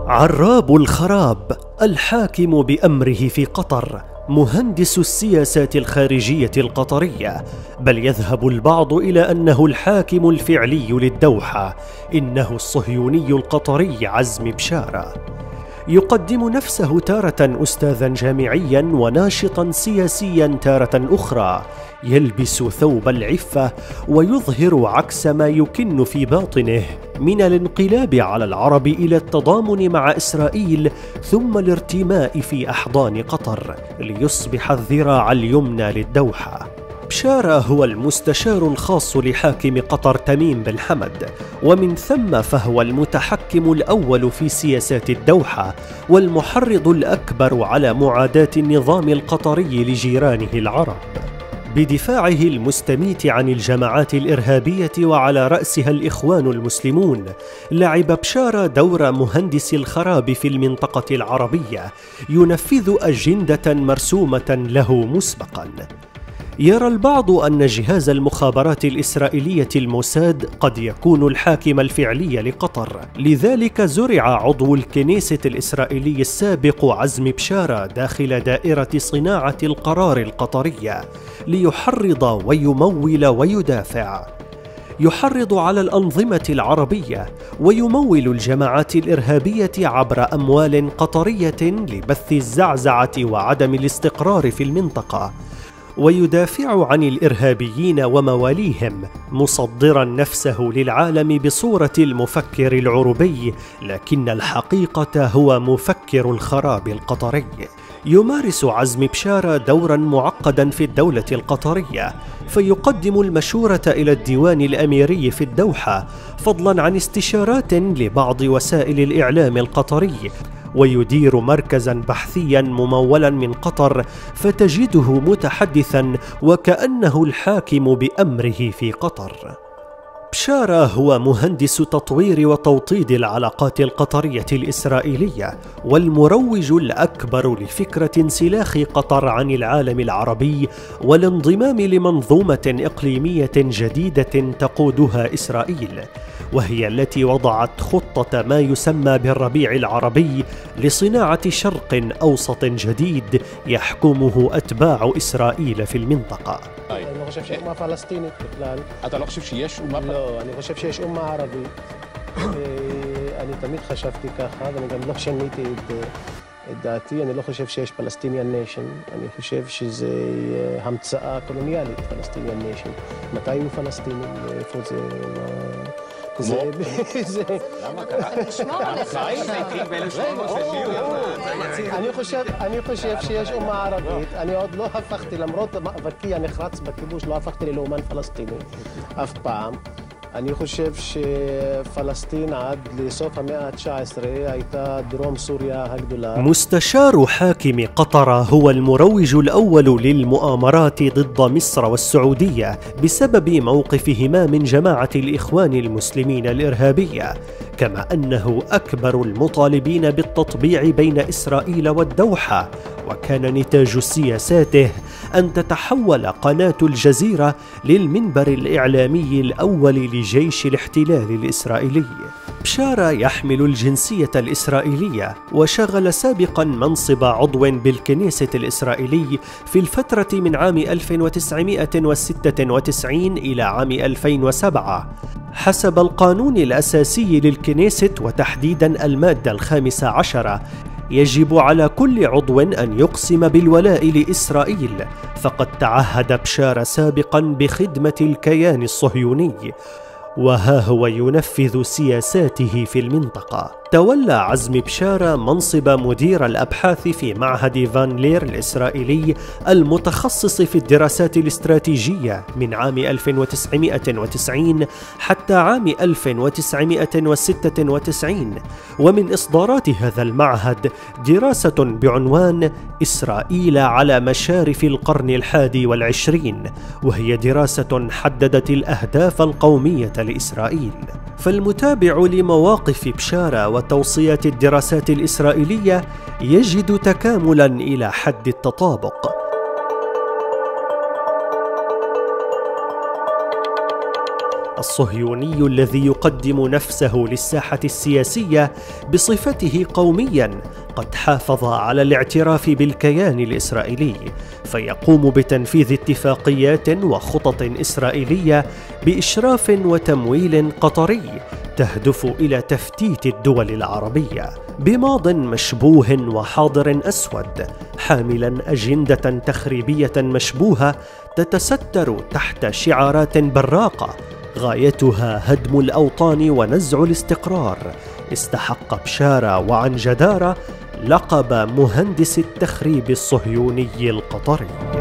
عراب الخراب الحاكم بأمره في قطر، مهندس السياسات الخارجية القطرية، بل يذهب البعض إلى أنه الحاكم الفعلي للدوحة، إنه الصهيوني القطري عزمي بشارة. يقدم نفسه تارة أستاذا جامعيا وناشطا سياسيا تارة أخرى، يلبس ثوب العفة ويظهر عكس ما يكن في باطنه من الانقلاب على العرب إلى التضامن مع إسرائيل، ثم الارتماء في أحضان قطر ليصبح الذراع اليمنى للدوحة. بشارة هو المستشار الخاص لحاكم قطر تميم بن حمد، ومن ثم فهو المتحكم الأول في سياسات الدوحة والمحرض الأكبر على معاداة النظام القطري لجيرانه العرب. بدفاعه المستميت عن الجماعات الإرهابية وعلى رأسها الإخوان المسلمون، لعب بشارة دور مهندس الخراب في المنطقة العربية، ينفذ أجندة مرسومة له مسبقاً. يرى البعض أن جهاز المخابرات الإسرائيلية الموساد قد يكون الحاكم الفعلي لقطر، لذلك زرع عضو الكنيسة الإسرائيلي السابق عزمي بشارة داخل دائرة صناعة القرار القطرية ليحرض ويمول ويدافع. يحرض على الأنظمة العربية ويمول الجماعات الإرهابية عبر أموال قطرية لبث الزعزعة وعدم الاستقرار في المنطقة، ويدافع عن الإرهابيين ومواليهم، مصدرا نفسه للعالم بصورة المفكر العربي، لكن الحقيقة هو مفكر الخراب القطري. يمارس عزمي بشارة دورا معقدا في الدولة القطرية، فيقدم المشورة إلى الديوان الأميري في الدوحة، فضلا عن استشارات لبعض وسائل الإعلام القطري، ويدير مركزا بحثيا ممولا من قطر، فتجده متحدثا وكأنه الحاكم بأمره في قطر. بشارة هو مهندس تطوير وتوطيد العلاقات القطرية الإسرائيلية، والمروج الأكبر لفكرة انسلاخ قطر عن العالم العربي والانضمام لمنظومة إقليمية جديدة تقودها إسرائيل، وهي التي وضعت خطة ما يسمى بالربيع العربي لصناعة شرق أوسط جديد يحكمه أتباع إسرائيل في المنطقة. אני חושב שאומה פלסטינית בכלל. אתה לא חושב שיש אומה? לא, אני חושב שיש אומה ערבית. אני תמיד חשבתי ככה, ואני גם לא שיניתי את דעתי. אני לא חושב שיש פלסטיניאן ניישן. אני חושב שזה המצאה קולוניאלית, פלסטיניאן ניישן. מתי היו פלסטינים? איפה זה? למה קרה? תשמור עליך. אני חושב שיש אומה ערבית. אני עוד לא הפכתי, למרות מאבקי הנחרץ בכיבוש, לא הפכתי ללאומן פלסטיני אף פעם. אני חושב שפלסטין עד לסוף המאה ה-19 הייתה דרום סוריה הגדולה. مستشار حاكم قطر هو المروج الأول للمؤامرات ضد مصر والسعودية بسبب موقفهما من جماعة الإخوان المسلمين الإرهابية، كما أنه أكبر المطالبين بالتطبيع بين إسرائيل والدوحة، وكان نتاج سياساته أن تتحول قناة الجزيرة للمنبر الإعلامي الأول لجيش الاحتلال الإسرائيلي. بشارة يحمل الجنسية الإسرائيلية، وشغل سابقا منصب عضو بالكنيسة الإسرائيلي في الفترة من عام 1996 إلى عام 2007 حسب القانون الأساسي للكنيسة، وتحديدا المادة 15. يجب على كل عضو أن يقسم بالولاء لإسرائيل، فقد تعهد بشارة سابقا بخدمة الكيان الصهيوني، وها هو ينفذ سياساته في المنطقة. تولى عزمي بشارة منصب مدير الأبحاث في معهد فان لير الإسرائيلي المتخصص في الدراسات الاستراتيجية من عام 1990 حتى عام 1996، ومن إصدارات هذا المعهد دراسة بعنوان إسرائيل على مشارف القرن ال21، وهي دراسة حددت الأهداف القومية لإسرائيل. فالمتابع لمواقف بشارة وتوصيات الدراسات الإسرائيلية يجد تكاملاً إلى حد التطابق. الصهيوني الذي يقدم نفسه للساحة السياسية بصفته قوميا قد حافظ على الاعتراف بالكيان الإسرائيلي، فيقوم بتنفيذ اتفاقيات وخطط إسرائيلية بإشراف وتمويل قطري تهدف إلى تفتيت الدول العربية، بماض مشبوه وحاضر أسود، حاملا أجندة تخريبية مشبوهة تتستر تحت شعارات براقة غايتها هدم الأوطان ونزع الاستقرار. استحق بشارة وعن جدارة لقب مهندس التخريب الصهيوني القطري.